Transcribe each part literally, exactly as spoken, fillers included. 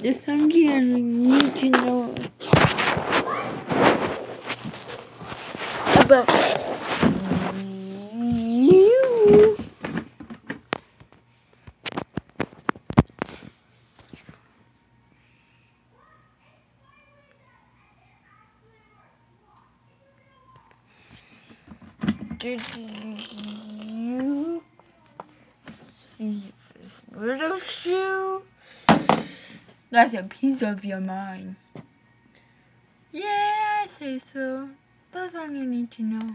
There's something I need to know about you. Did you see this little shoe? That's a piece of your mind. Yeah, I say so. That's all you need to know.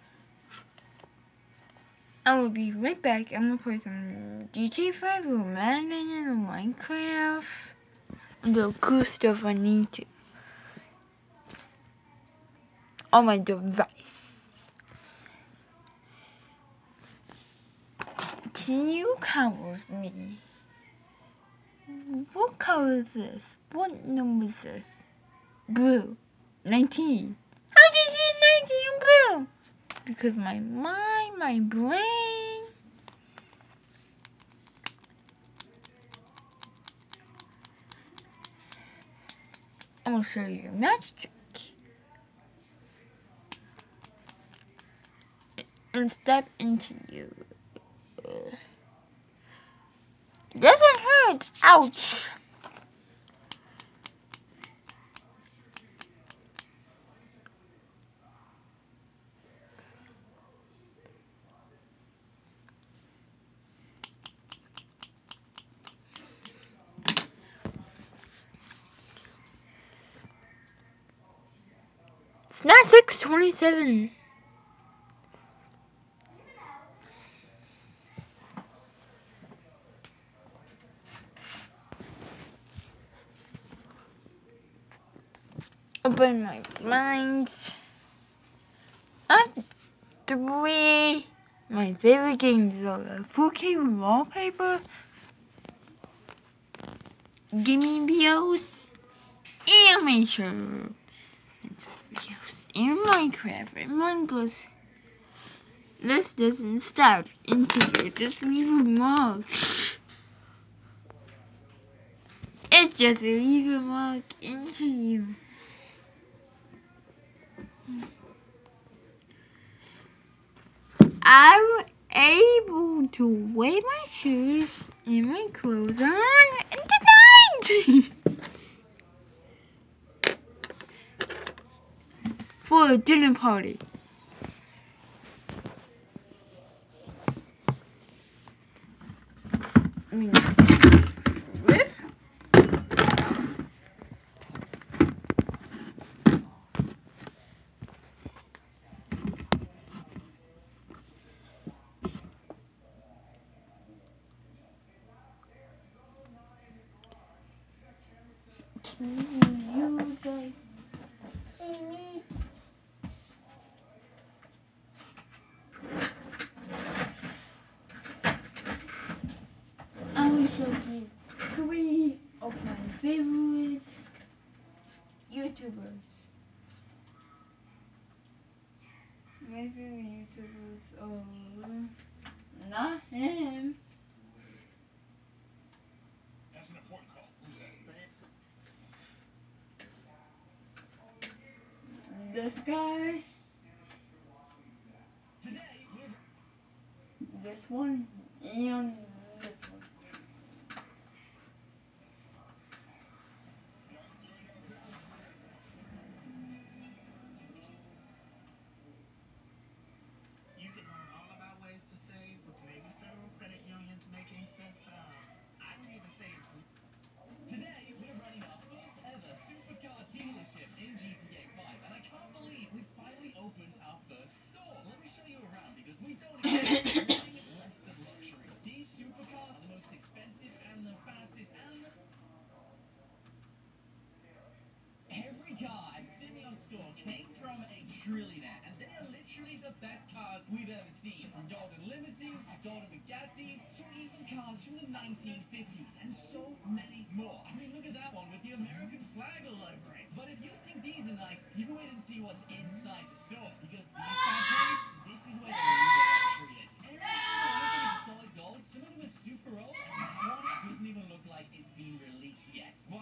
I will be right back. I'm gonna play some G T A five or Madden and Minecraft. And the cool stuff I need to. On my device. Can you count with me? What color is this? What number is this? Blue. nineteen. How did you see nineteen blue? Because my mind, my brain. I'm gonna show you a magic. And step into you. Doesn't hurt. Ouch. It's not six twenty-seven. Open my blinds. Up three. My favorite games are the four K wallpaper, Gimme Bios, Animation, and Minecraft and Mongoose. This doesn't stop until you just leave a mark. It just leaves a mark into you. I'm able to wear my shoes and my clothes on tonight for a dinner party. I mean, with Can you guys see me? I will show you three of my favorite YouTubers. My favorite YouTubers are not him. That's an important call. Who's that? This guy, this one, and this one. You can learn all about ways to save with Navy Federal Credit Union's Making Sense Hub. I don't even say it's... Today, we're running our first ever supercar dealership in G T A five, and I can't believe we finally opened our first store. Let me show you around because we don't expect anything less than luxury. These supercars are the most expensive and the fastest and the... Every car at Simeon's store came from a trillionaire, and they are literally the best cars we've ever seen. From golden limousines to golden Bugattis to even cars from the nineteen fifties, and so many more. I mean, look at that one with the American flag all over it. But if you think these are nice, you can wait and see what's inside the store, because these bad boys, this is where the real luxury is. Every single one of them is solid gold. Some of them are super old, and one doesn't even look like it's been released yet. Whilst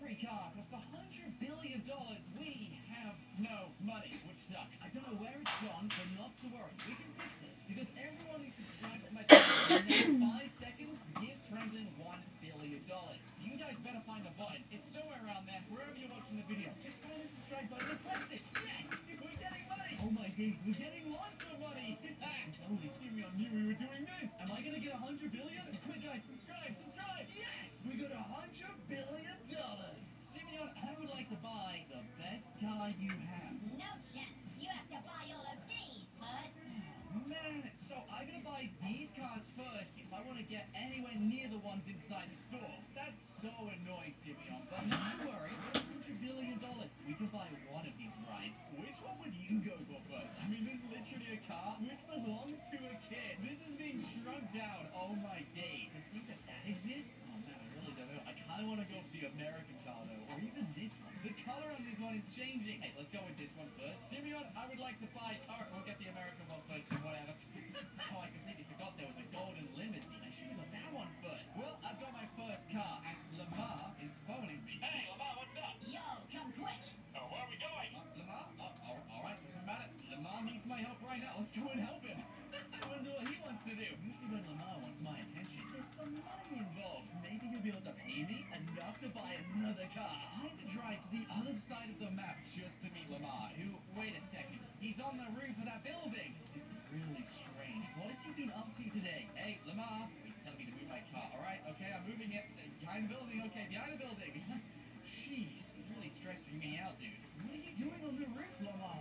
every car costs a hundred billion dollars. We have no money, which sucks. I don't know where it's gone, but not to worry. We can fix this because everyone who subscribes to my channel in the next five seconds gives Franklin one billion dollars. So you guys better find the button. It's somewhere around there, wherever you're watching the video. Just find the subscribe button and press it. Yes, we're getting money. Oh my days, we're getting lots of money. Only Simeon knew we were doing this. Am I gonna get a hundred billion? Quick guys, subscribe, subscribe. Yes, we got a hundred billion dollars. Simeon, I would like to buy the best car you have. No chance. You have to buy all of these first. Man, so I'm gonna buy these cars first if I want to get anywhere near the ones inside the store. That's so annoying, Simeon. But not to worry, one hundred billion dollars. We can buy one of these rides. Which one would you go for first? I mean, this is literally a car which belongs to a kid. This is being shrunk down. Oh my days. To think that that exists? Oh man, I really don't know. I kind of want to go for the American car though, or even this one. The color on this one is changing. Hey, let's go with this one first. Simeon, I would like to buy. Alright, we'll get the American one first, then whatever. Oh, I completely forgot there was a golden limousine. I should have got that one first. Well, I've got my first car, and Lamar is phoning me. Hey, Lamar, what's up? Yo, come quick. Oh, where are we going? Uh, Lamar? Uh, all, all right, doesn't matter. Lamar needs my help right now. Let's go and help him. I wonder what he wants to do. Usually when Lamar wants my attention, there's some money involved. Maybe he'll be able to pay me enough to buy another car. I had to drive to the other side of the map just to meet Lamar, who, wait a second, he's on the roof of that building. This is really strange. What has he been up to today? Hey, Lamar, he's telling me to move my car. All right, okay, I'm moving it. Behind the building, okay, behind the building. Jeez, he's really stressing me out, dude. What are you doing on the roof, Lamar?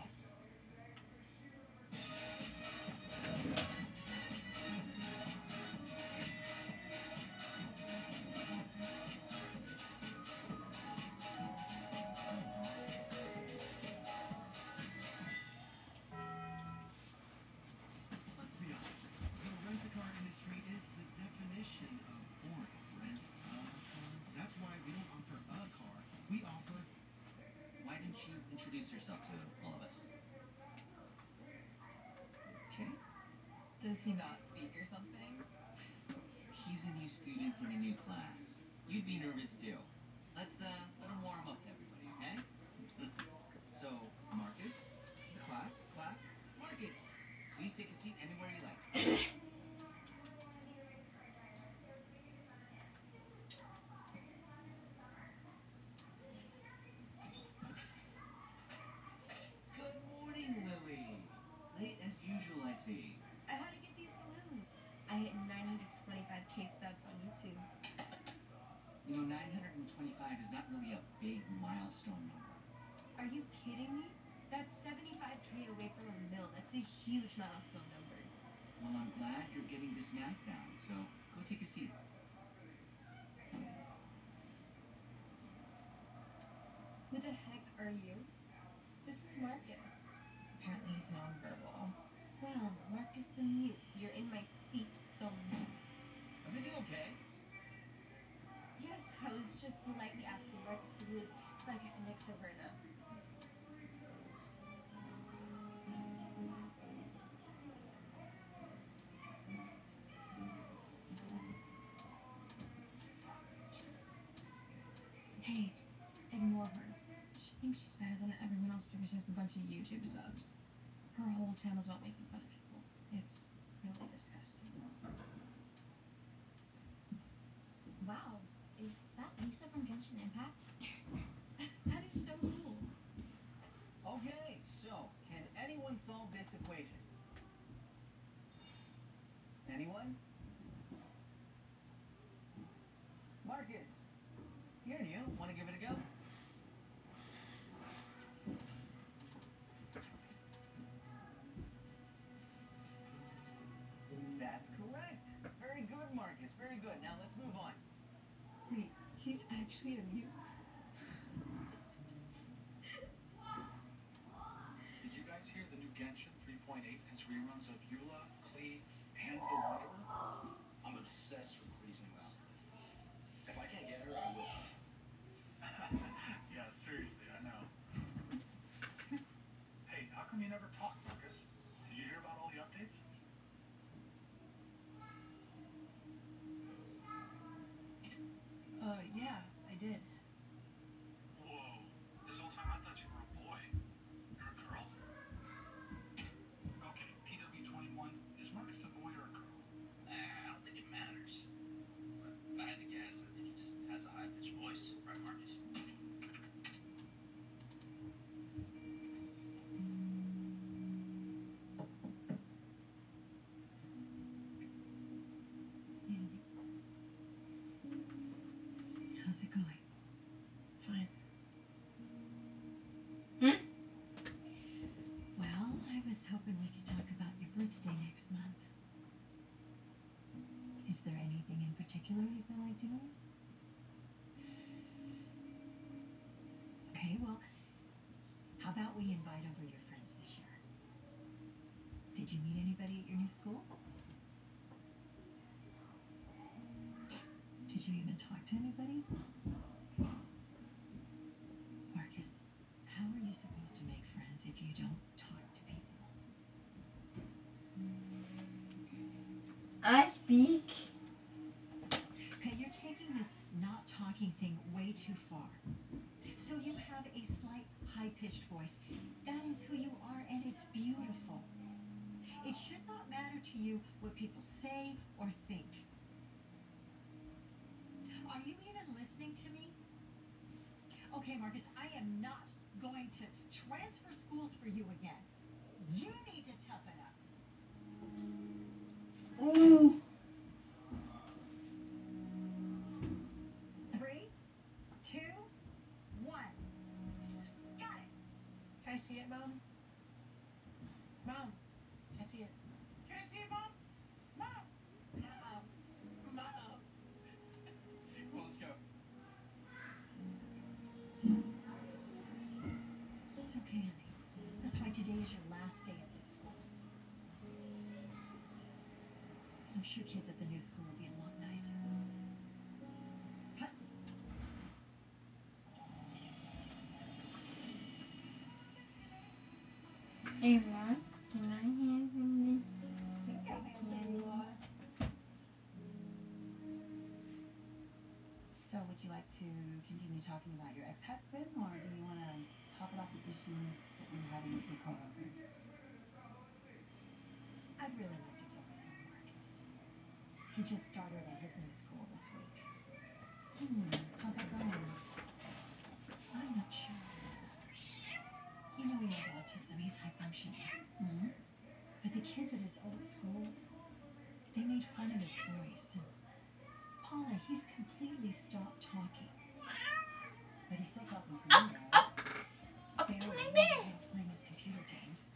Introduce yourself to all of us. Okay? Does he not speak or something? He's a new student in a new class. You'd be nervous too. Let's, uh, let him warm up to everybody, okay? So, Marcus, class, class, Marcus, please take a seat anywhere you like. I had to get these balloons. I hit nine hundred twenty-five K subs on YouTube. You know, nine hundred twenty-five is not really a big milestone number. Are you kidding me? That's seventy-five K away from a mil. That's a huge milestone number. Well, I'm glad you're getting this math down, so go take a seat. Who the heck are you? This is Marcus. Apparently he's nonverbal. Well, Marcus the Mute, you're in my seat, so... Everything okay? Yes, I was just politely asking Marcus the Mute so I could sit next to Verna. Hey, ignore her. She thinks she's better than everyone else because she has a bunch of YouTube subs. Her whole channel's about making fun of people. It's really disgusting. Wow, is that Lisa from Genshin Impact? That is so cool. Okay, so, can anyone solve this equation? Anyone? Marcus, here you, want to give it a go? That's correct. Very good, Marcus. Very good. Now let's move on. Wait, he's actually a mute? Did you guys hear the new Genshin three point eight has reruns of Eula, Klee, and the Wanderer? I'm obsessed with Klee's new album. If I can't get her, I will. Yeah, seriously, I know. Hey, how come you never talk, Marcus? Did you hear about all the updates? Uh, yeah, I did. How's it going? Fine. Hmm? Well, I was hoping we could talk about your birthday next month. Is there anything in particular you feel like doing? Okay, well, how about we invite over your friends this year? Did you meet anybody at your new school? Did you even talk to anybody? Marcus, how are you supposed to make friends if you don't talk to people? I speak. Okay, you're taking this not talking thing way too far. So you have a slight high-pitched voice. That is who you are, and it's beautiful. It should not matter to you what people say or think. Are you even listening to me? Okay, Marcus, I am not going to transfer schools for you again. You need to toughen up. Ooh. Three, two, one. Got it. Can I see it, Mom? Mom, can I see it? Can I see it, Mom? Mom! Mom! Mom! Well, let's go. It's okay, honey. That's why today is your last day at this school. I'm sure kids at the new school will be a lot nicer. Huss. Hey, Mom, can I have some candy? So would you like to continue talking about your ex-husband, or do you want to talk about the issues that we're having with your coworkers? I'd really like to focus on Marcus. He just started at his new school this week. Hmm, how's that going? I'm not sure. You know he has autism. He's high functioning. Hmm? But the kids at his old school, they made fun of his voice. And Paula, he's completely stopped talking. But he's still talking to me, right? Barely. He's not playing his computer games.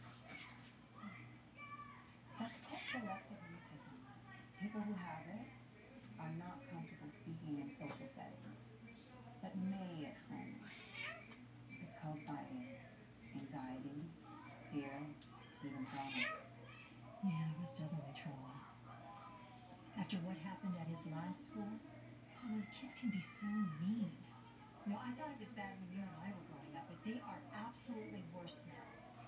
That's called selective mutism. People who have it are not comfortable speaking in social settings, but may at home. It's caused by anxiety, fear, even trauma. Yeah, it was definitely trauma. After what happened at his last school, Paula, the kids can be so mean. You know, I thought it was bad when you and I were growing up, but they are absolutely worse now.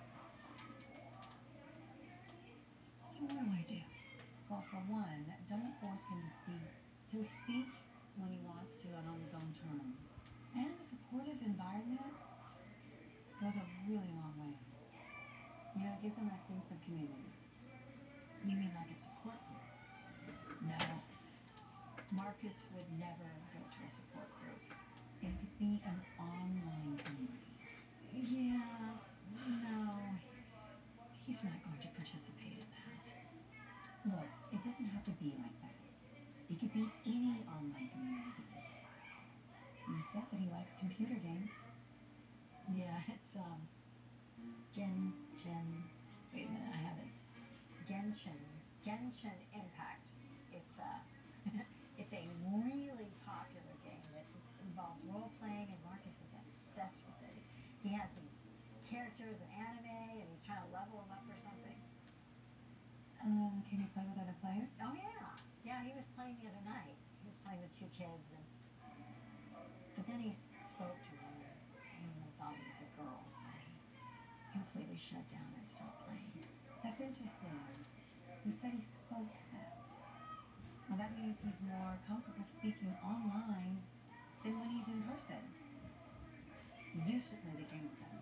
So what do I do? Well, for one, don't force him to speak. He'll speak when he wants to and on his own terms. And a supportive environment goes a really long way. You know, it gives him a sense of community. You mean like a support group? No. Marcus would never go to a support group. It could be an online community. Yeah, no. He's not going to participate in that. Look, it doesn't have to be like that. It could be any online community. You said that he likes computer games. Yeah, it's, um, Genshin. Wait a minute, I have it. Genshin. Genshin Impact. It's, uh, it's a really popular game that involves role-playing, and Marcus is obsessed with it. He has these characters in anime, and he's trying to level them up or something. Um, can you play with other players? Oh, yeah. Yeah, he was playing the other night. He was playing with two kids, and but then he s- spoke to one, and everyone thought he was a girl, so he completely shut down and stopped playing. That's interesting. You said he spoke to them. Well, that means he's more comfortable speaking online than when he's in person. You should play the game with him.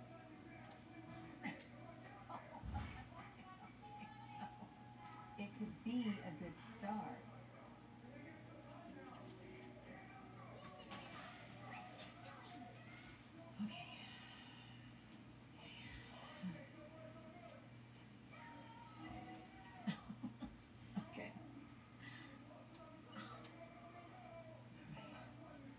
It could be a good start. Okay. Okay.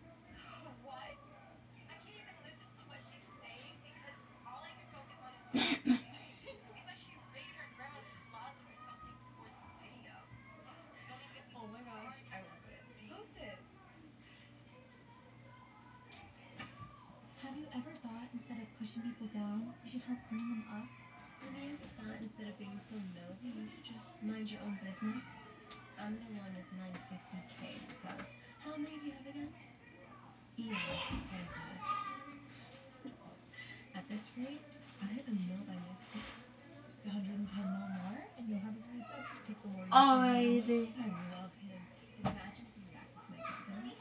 pushing people down. You should help bring them up. I mean, if thought instead of being so nosy, you should just mind your own business. I'm the one with nine hundred fifty K subs. How many do you have again? Yeah, that's what I thought. At this rate, I'll hit a mil by next week. Just one hundred ten mil more, and you'll have as many subs as Pixel Warriors. Alrighty. I love him. Imagine if he reacted to my content.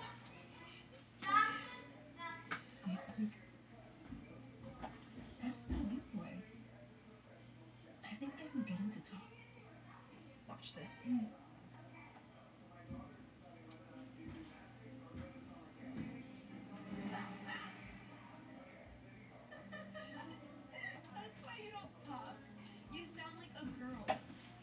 That's the new boy. I think I can get him to talk. Watch this. That's why you don't talk. You sound like a girl.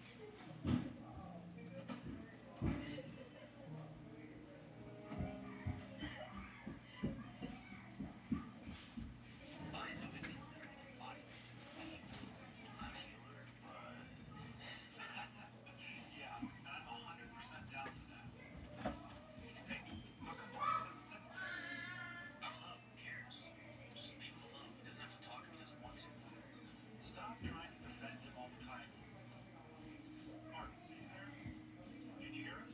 Yeah, and I'm one hundred percent down for that. Hey, how come Marcus hasn't said anything? I don't know. Who cares? Just leave him alone. He doesn't have to talk if he doesn't want to. Stop trying to defend him all the time. Marcus, are you there? Can you hear us?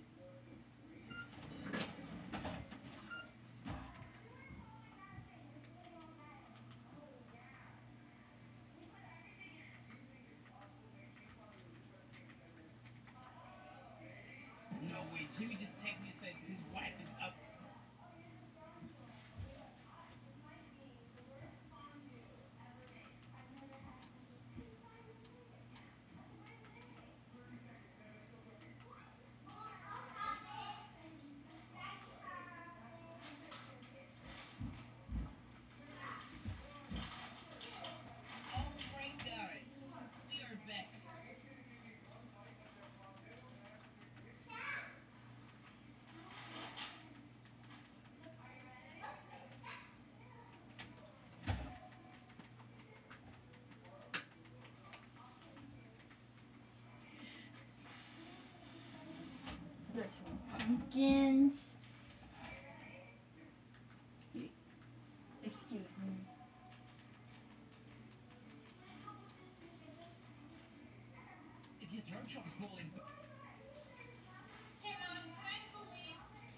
No way, Jimmy just texted me and said his wife is up. Alright guys, we are back. This one begins. Excuse me. If your throat chokes bowling. Hey, Mom, can I believe?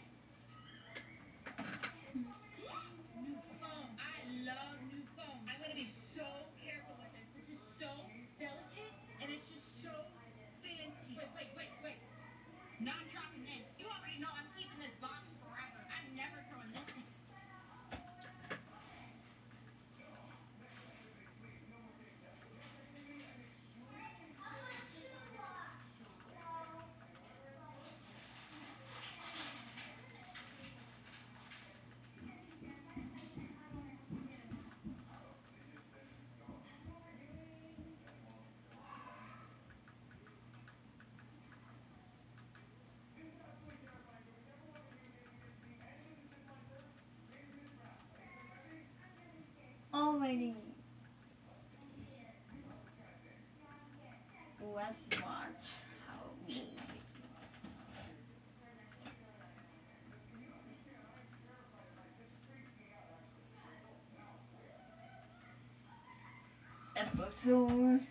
New phone. I love new phone. I'm gonna be so careful with this. This is so delicate, and it's just so fancy. Wait, wait, wait, wait. Not dropping this. You already know I'm keeping this box forever. I'm never throwing this in. Alrighty. Let's watch how it moves. Episodes.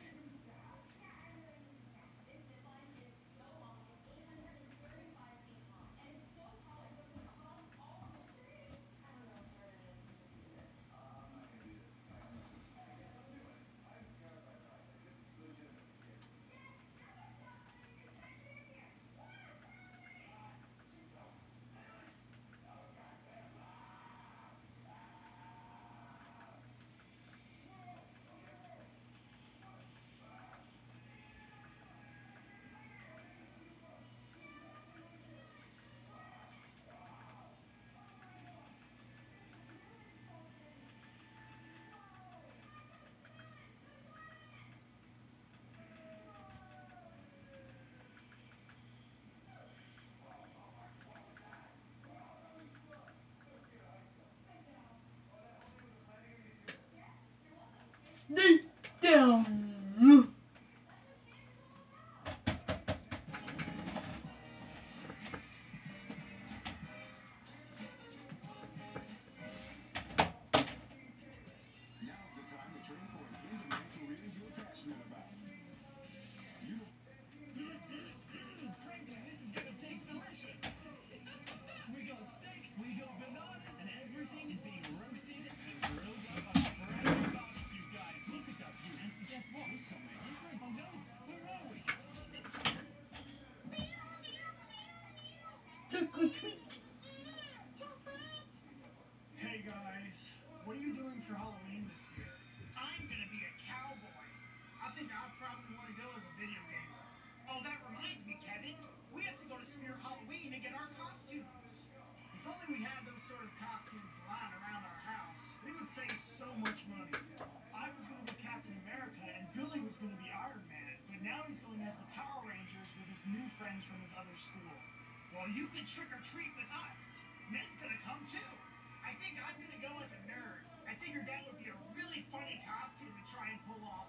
guys, what are you doing for Halloween this year? I'm gonna be a cowboy. I think I probably want to go as a video gamer. Oh, that reminds me, Kevin. We have to go to Spirit Halloween to get our costumes. If only we had those sort of costumes lying around our house, we would save so much money. I was gonna be Captain America and Billy was gonna be Iron Man, but now he's going as the Power Rangers with his new friends from his other school. Well, you can trick or treat with us. Ned's gonna come too. I think I'm gonna go as a nerd. I figured that would be a really funny costume to try and pull off.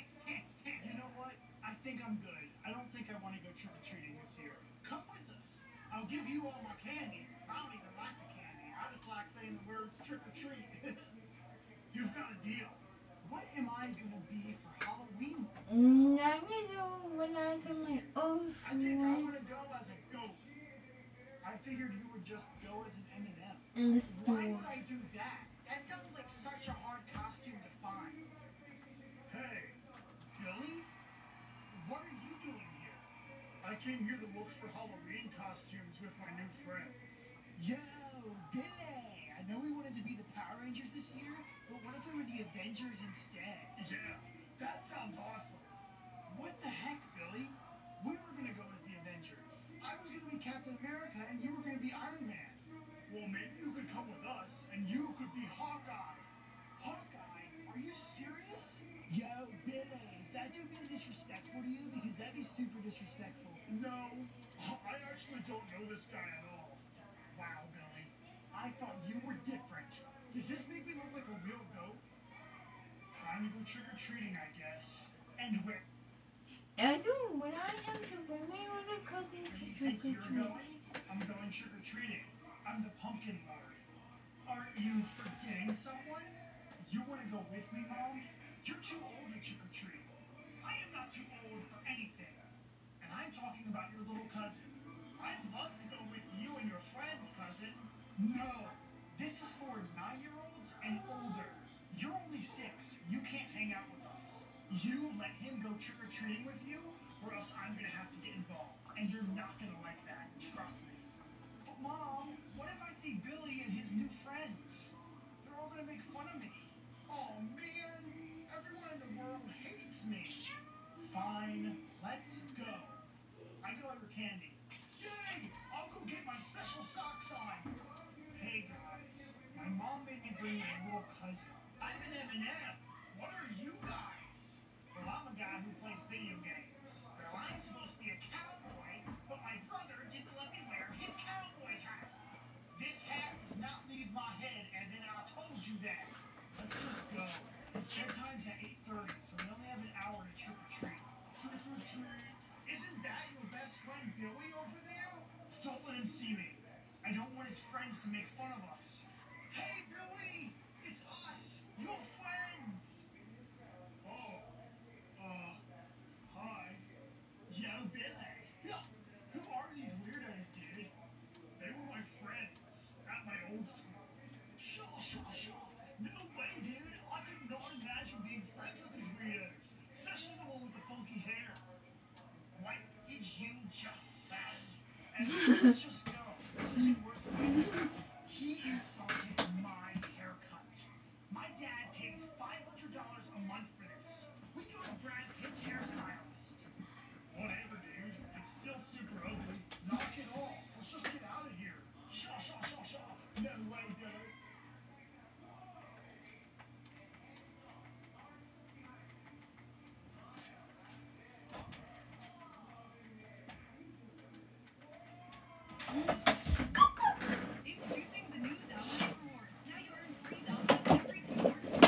You know what? I think I'm good. I don't think I want to go trick-or-treating this year. Come with us. I'll give you all my candy. I don't even like the candy. I just like saying the words trick-or-treat. You've got a deal. What am I gonna be for Halloween? I was when I was on my own I think I'm gonna go as a goat. I figured you would just go as an M and M. in the store. Why would I do that? That sounds like such a hard costume to find. Hey, Billy? What are you doing here? I came here to look for Halloween costumes with my new friends. Yo, Billy! I know we wanted to be the Power Rangers this year, but what if we were the Avengers instead? Yeah, that sounds awesome. What the heck, Billy? We were gonna go as the Avengers. I was gonna be Captain America and you were gonna be Iron Man. Well, maybe you could come with us and you could be Hawkeye. Hawkeye? Are you serious? Yo, Billy, is that dude being disrespectful to you? Because that'd be super disrespectful. No, I actually don't know this guy at all. Wow, Billy. I thought you were different. Does this make me look like a real goat? Time to go trick-or-treating, I guess. And where? I do. When I have to bring my older cousin to You trick think or you're treat. going? I'm going trick-or-treating. I'm the pumpkin lord. Aren't you forgetting someone? You want to go with me, Mom? You're too old to trick-or-treat. I am not too old for anything. And I'm talking about your little cousin. I'd love to go with you and your friends, cousin. No. This is for nine-year-olds and older. You're only six. You can't hang out with us. You let him go trick-or-treating with you, or else I'm gonna have to get involved. And you're not gonna like that. Trust me. But Mom, what if I see Billy and his new friends? They're all gonna make fun of me. Oh man, everyone in the world hates me. Fine, let's go. I got your candy. Yay! I'll go get my special socks on. Hey guys, my mom made me bring my little cousin. I'm an M and M. What are you guys? Well, I'm a guy who plays video games. Well, I'm supposed to be a cowboy, but my brother didn't let me wear his cowboy hat. This hat does not leave my head, and then I told you that. Let's just go. His bedtime's at eight thirty, so we only have an hour to trick-or-treat. Trick-or-treat. Isn't that your best friend Billy over there? Don't let him see me. I don't want his friends to make fun of us. Hey, Billy! It's us! Your friends! Oh. Uh, hi. Yo, Billy. Who are these weirdos, dude? They were my friends at my old school. Shaw, shaw, shaw. No way, dude. I could not imagine being friends with these weirdos. Especially the one with the funky hair. What did you just say? And let's just go. This isn't worth it. He insulted my haircut. My dad pays five hundred dollars a month for this. We go to Brad Pitt's hairstylist. Whatever, dude. It's still super ugly. Knock it off. Let's just get out of here. Shaw, shaw, shaw, shaw. No way, Billy. Introducing the new Domino's Rewards. Now you earn free Domino's every two markets.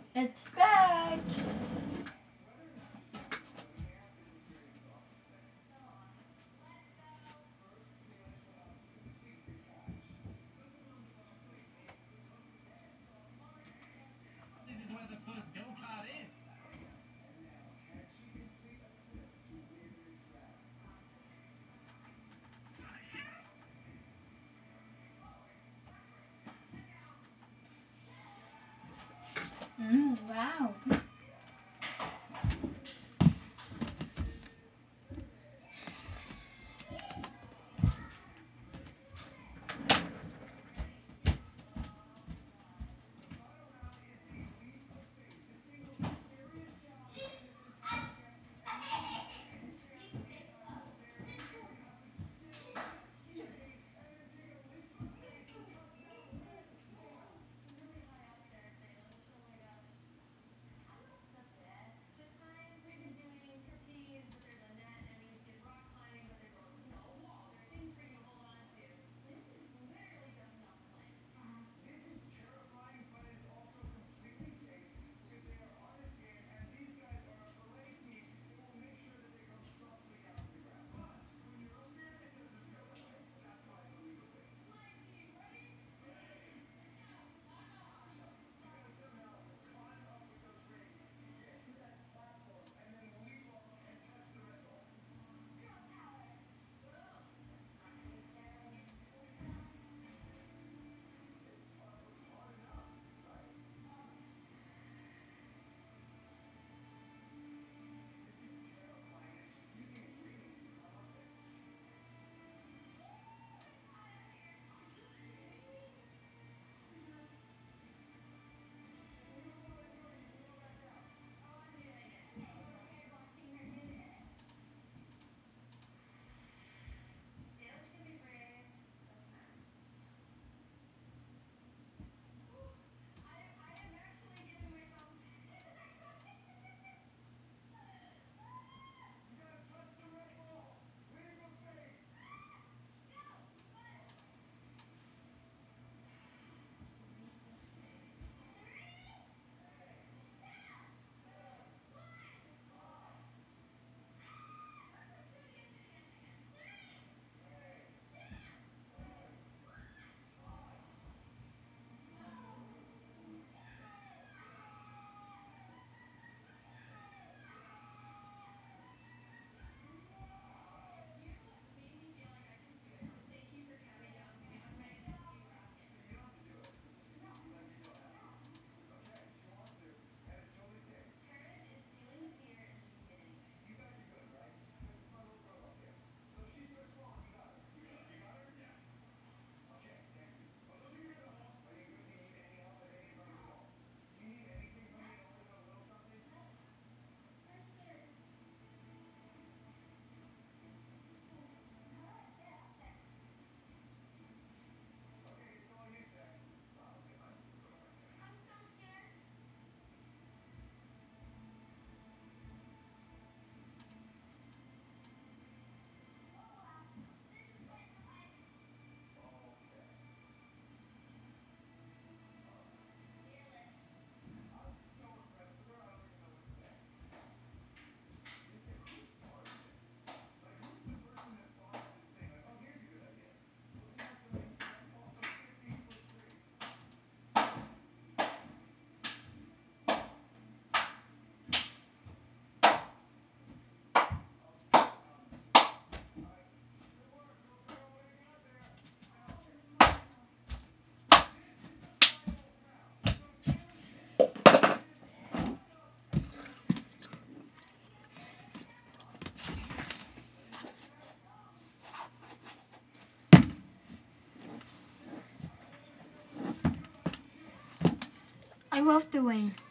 It's back. This is where the first go-kart is. Mm, wow. I walked away.